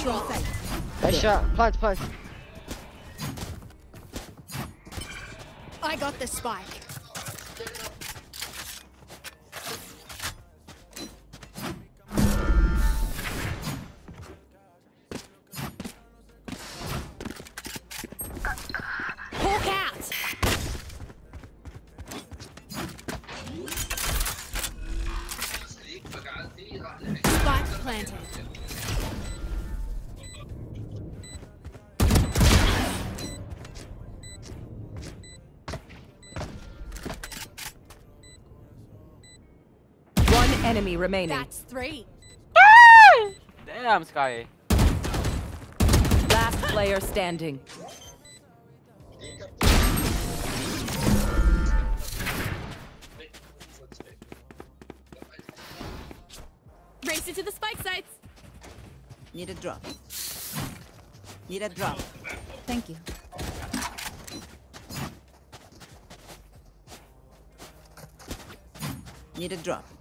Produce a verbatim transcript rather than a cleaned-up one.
drop. Nice shot. Plant, plant. I got the spike. Hawk out. Spike planted. Enemy remaining. That's three. Damn, Sky. Last player standing. Race into the spike sites. Need a drop. Need a drop. Thank you. Need a drop.